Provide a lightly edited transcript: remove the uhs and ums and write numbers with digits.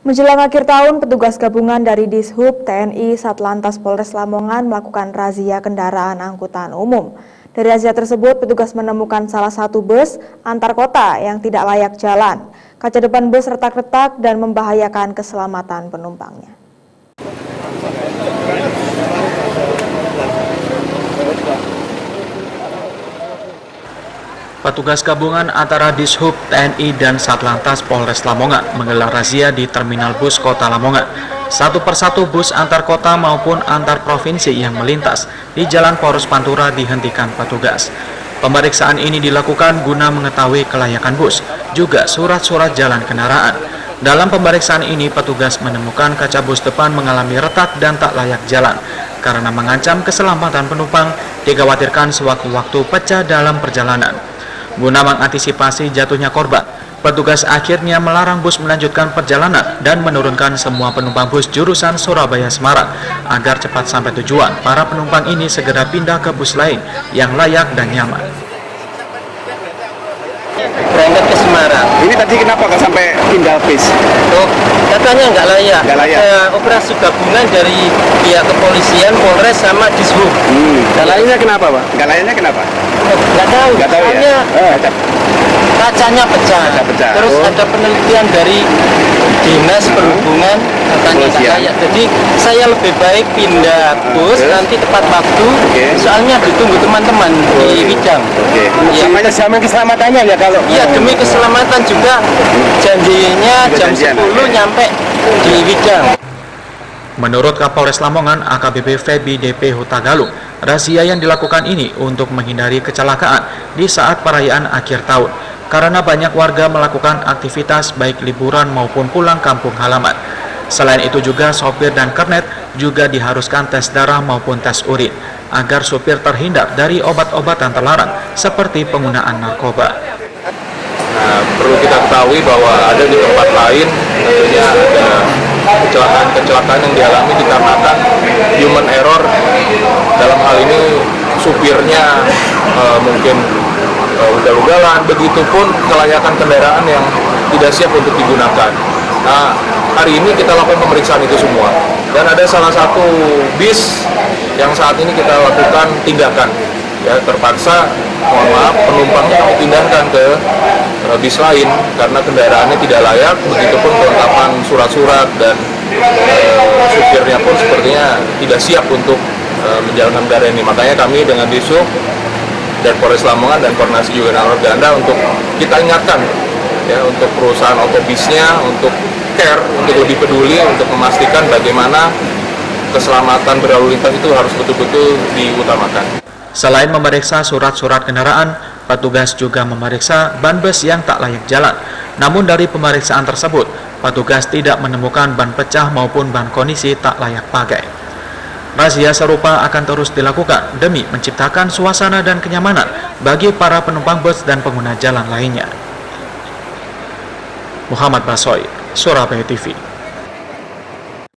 Menjelang akhir tahun, petugas gabungan dari Dishub, TNI, Satlantas Polres Lamongan melakukan razia kendaraan angkutan umum. Dari razia tersebut, petugas menemukan salah satu bus antar kota yang tidak layak jalan. Kaca depan bus retak-retak dan membahayakan keselamatan penumpangnya. Petugas gabungan antara Dishub, TNI, dan Satlantas Polres Lamongan menggelar razia di terminal bus kota Lamongan. Satu persatu bus antar kota maupun antar provinsi yang melintas di Jalan Poros Pantura dihentikan petugas. Pemeriksaan ini dilakukan guna mengetahui kelayakan bus, juga surat-surat jalan kendaraan. Dalam pemeriksaan ini, petugas menemukan kaca bus depan mengalami retak dan tak layak jalan. Karena mengancam keselamatan penumpang, dikhawatirkan sewaktu-waktu pecah dalam perjalanan. Guna mengantisipasi jatuhnya korban, petugas akhirnya melarang bus melanjutkan perjalanan dan menurunkan semua penumpang bus jurusan Surabaya-Semarang agar cepat sampai tujuan. Para penumpang ini segera pindah ke bus lain yang layak dan nyaman. Berangkat ke Semarang. Ini tadi kenapa nggak sampai pindah bis? Oh, katanya nggak layak. Nggak layak. Ada operasi gabungan dari pihak kepolisian, Polres sama Dishub. Nggak layaknya kenapa, Pak? Nggak layaknya kenapa? Nggak tahu. Nggak tahu Soalnya ya? kacanya pecah. Pecah. Terus ada penelitian dari Dinas Perhubungan katanya nggak layak. Jadi saya lebih baik pindah bus nanti tepat waktu. Soalnya ditunggu teman-teman di Widang. Ya. Sama keselamatannya ya kalau? Iya, demi keselamatan juga. Janjinya jam 10 nyampe di Widang. Menurut Kapolres Lamongan AKBP Febi DP Hutagalung, razia yang dilakukan ini untuk menghindari kecelakaan di saat perayaan akhir tahun, karena banyak warga melakukan aktivitas baik liburan maupun pulang kampung halaman. Selain itu juga sopir dan kernet juga diharuskan tes darah maupun tes urin, agar supir terhindar dari obat-obatan terlarang seperti penggunaan narkoba. Nah, perlu kita ketahui bahwa ada di tempat lain tentunya ada kecelakaan yang dialami dikarenakan human error. Dalam hal ini supirnya mungkin ugal-ugalan, begitupun kelayakan kendaraan yang tidak siap untuk digunakan. Nah, hari ini kita lakukan pemeriksaan itu semua, dan ada salah satu bis yang saat ini kita lakukan tindakan. Ya, terpaksa, mohon maaf, penumpangnya kami pindahkan ke bis lain karena kendaraannya tidak layak, begitupun kelengkapan surat-surat dan supirnya pun sepertinya tidak siap untuk menjalankan kendaraan ini. Makanya kami dengan Dishub dan Polres Lamongan dan koordinasi juga dengan Organda untuk kita ingatkan ya, untuk perusahaan otobisnya untuk care, untuk lebih peduli, untuk memastikan bagaimana keselamatan berlalu lintas itu harus betul-betul diutamakan. Selain memeriksa surat-surat kendaraan, petugas juga memeriksa ban bus yang tak layak jalan. Namun dari pemeriksaan tersebut, petugas tidak menemukan ban pecah maupun ban kondisi tak layak pakai. Razia serupa akan terus dilakukan demi menciptakan suasana dan kenyamanan bagi para penumpang bus dan pengguna jalan lainnya. Muhammad Basoy, Surabaya TV.